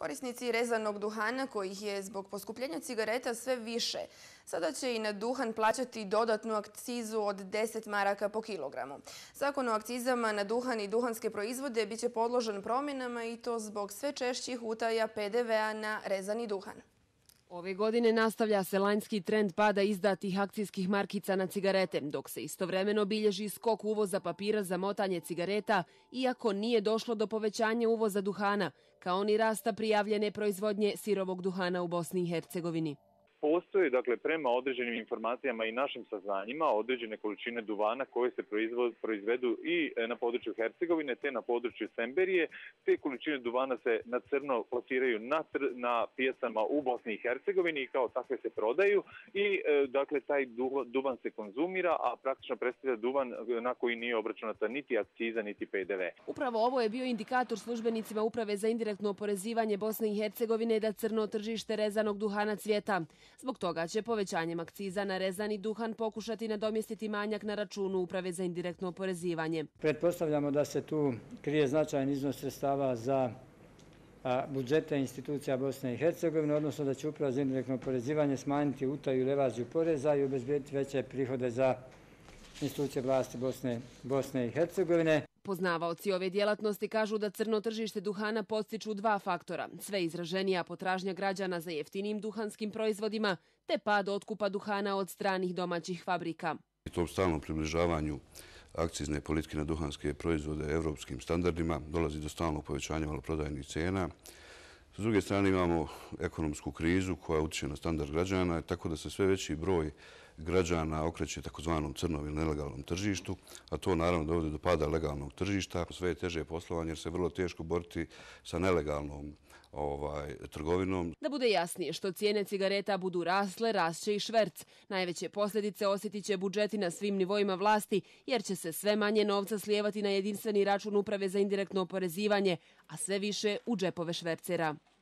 Korisnici rezanog duhana, kojih je zbog poskupljenja cigareta sve više, sada će i na duhan plaćati dodatnu akcizu od 10 maraka po kilogramu. Zakon o akcizama na duhan i duhanske proizvode biće podložen promjenama i to zbog sve češćih utaja PDV-a na rezani duhan. Ove godine nastavlja se lanjski trend pada izdatih akcijskih markica na cigarete, dok se istovremeno bilježi skok uvoza papira za motanje cigareta, iako nije došlo do povećanja uvoza duhana, kao ni rasta prijavljene proizvodnje sirovog duhana u Bosni i Hercegovini. Postoje, prema određenim informacijama i našim saznanjima, određene količine duvana koje se proizvedu i na području Hercegovine, te na području Semberije. Te količine duvana se na crno plasiraju na pijacama u Bosni i Hercegovini i kao takve se prodaju i taj duvan se konzumira, a praktično predstavlja duvan na koji nije obračunata niti akciza, niti PDV. Upravo ovo je bio indikator službenicima Uprave za indirektno oporezivanje Bosne i Hercegovine da crno tržište rezanog duhana cvjeta. Zbog toga će povećanjem akciza na rezani duhan pokušati nadomjestiti manjak na računu Uprave za indirektno oporezivanje. Pretpostavljamo da se tu krije značajan iznos sredstava za budžete institucija Bosne i Hercegovine, odnosno da će Uprava za indirektno oporezivanje smanjiti utaju i evaziju poreza i obezbediti veće prihode za institucije vlasti Bosne i Hercegovine. Poznavaoci ove djelatnosti kažu da crno tržište duhana podstiču dva faktora. Sve izraženija potražnja građana za jeftinim duhanskim proizvodima te pad otkupa duhana od stranih domaćih fabrika. U tom stalnom približavanju akcizne politike na duhanske proizvode evropskim standardima dolazi do stalnog povećanja maloprodajnih cena. S druge strane imamo ekonomsku krizu koja utiče na standard građana, tako da se sve veći broj građana okreće takozvanom crnom ili nelegalnom tržištu, a to naravno dovodi do pada legalnog tržišta. Sve je teže poslovanje jer se vrlo teško boriti sa nelegalnom trgovinom. Da bude jasnije, što cijene cigareta budu rasle, rasće i šverc. Najveće posljedice osjetit će budžeti na svim nivoima vlasti, jer će se sve manje novca slijevati na jedinstveni račun Uprave za indirektno oporezivanje, a sve više u džepove švercera.